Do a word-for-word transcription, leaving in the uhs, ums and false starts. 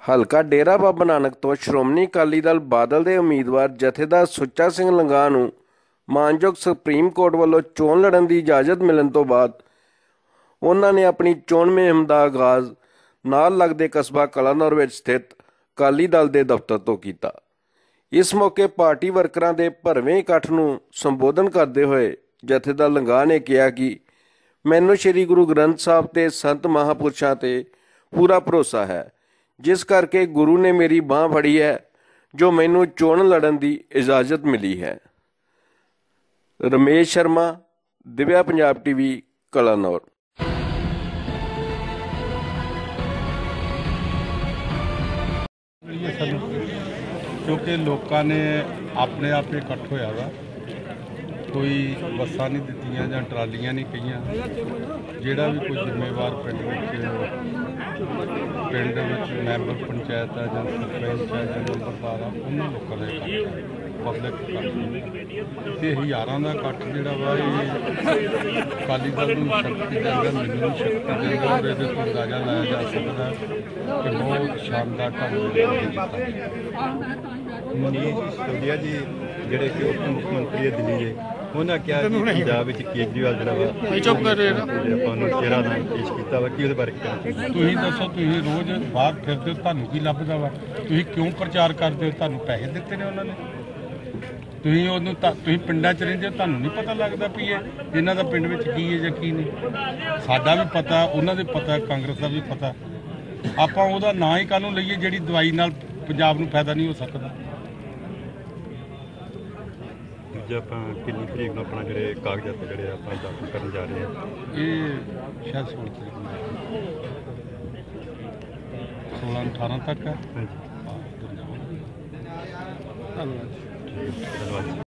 ਹਲਕਾ ਡੇਰਾ ਬਾਬਾ ਨਾਨਕ ਤੋਂ ਸ਼੍ਰੋਮਣੀ ਅਕਾਲੀ ਦਲ ਬਾਦਲ ਦੇ ਉਮੀਦਵਾਰ ਜਥੇਦਾਰ ਸੁੱਚਾ ਸਿੰਘ ਲੰਗਾਹ ਨੂੰ ਮਾਨਯੋਗ ਸੁਪਰੀਮ ਕੋਰਟ ਵੱਲੋਂ ਚੋਣ ਲੜਨ ਦੀ ਇਜਾਜ਼ਤ ਮਿਲਣ ਤੋਂ ਬਾਅਦ ਉਹਨਾਂ ਨੇ ਆਪਣੀ ਚੋਣ ਮੁਹਿੰਮ ਦਾ ਆਗਾਜ਼ ਨਾਲ ਲੱਗਦੇ ਕਸਬਾ ਕਲਾਨੌਰ ਵਿੱਚ ਸਥਿਤ ਅਕਾਲੀ ਦਲ ਦੇ ਦਫ਼ਤਰ ਤੋਂ ਕੀਤਾ। ਇਸ ਮੌਕੇ ਪਾਰਟੀ ਵਰਕਰਾਂ ਦੇ ਭਰਵੇਂ ਇਕੱਠ ਨੂੰ ਸੰਬੋਧਨ ਕਰਦੇ ਹੋਏ ਜਥੇਦਾਰ ਲੰਗਾਹ ਨੇ ਕਿਹਾ ਕਿ ਮੈਨੂੰ ਸ਼੍ਰੀ ਗੁਰੂ ਗ੍ਰੰਥ ਸਾਹਿਬ ਤੇ ਸੰਤ ਮਹਾਂਪੁਰਸ਼ਾਂ ਤੇ ਪੂਰਾ ਭਰੋਸਾ ਹੈ, ਜਿਸ ਕਰਕੇ ਗੁਰੂ ਨੇ ਮੇਰੀ ਬਾਂਹ ਫੜੀ ਹੈ, ਜੋ ਮੈਨੂੰ ਚੋਣ ਲੜਨ ਦੀ ਇਜਾਜ਼ਤ ਮਿਲੀ ਹੈ। ਰਮੇਸ਼ ਸ਼ਰਮਾ, ਦਿਵਿਆ ਪੰਜਾਬ ਟੀਵੀ, ਕਲਾਨੌਰ। क्योंकि लोगों ने अपने आप ही इकट्ठ होया वा, कोई बसा नहीं दित्तियां जां ट्रालियां नहीं कईयां। जिहड़ा भी कोई जिम्मेवार पिंड पिंड मैंबर पंचायत है जां सरपंच है जां नंबरदार है, उन्होंने लोगों का इकट्ठ पब्लिक इकट्ठ ते हज़ारां दा इकट्ठ जिहड़ा वा अकाली दल नूं शक्ति देंदा, मैनूं शक्ति देंदा और इहदे तो अंदाजा लाया जा सकदा कि बहुत शानदार ढंग नाल सिंधिया जी जिहड़े कि उप मुख मंत्री है दिल्ली के, उन्होंने कहा कि पंजाब में केजरीवाल जिहड़ा वा चुप कर रहे चेहरा नाम पेश किया वा, कि उहदे बारे कहना तुसीं दसो, तुसीं रोज़ बाहर फिरदे हो, तुहानूं की लभदा वा? तुसीं क्यों प्रचार करदे हो? तुहानूं पैसे दित्ते ने उन्होंने? तुसीं उहनूं तुसीं पिंडां च रहिंदे हो, तुहानूं नहीं पता लगदा भी ये इन्हां दा पिंड विच की है जां की नहीं? साडा भी पता, उन्हां दे पता, कांग्रेस दा भी पता। आपां उहदा नां ही काहनूं लईए जिहड़ी दवाई नाल पंजाब नूं फायदा नहीं हो सकदा। आप कितनी तरीक में अपना जो कागजात जोड़े आप दाखिल करने जा रहे हैं? ये शायद सोलह तरीक सोलह अठारह तक है। हाँ जी, धन्यवाद।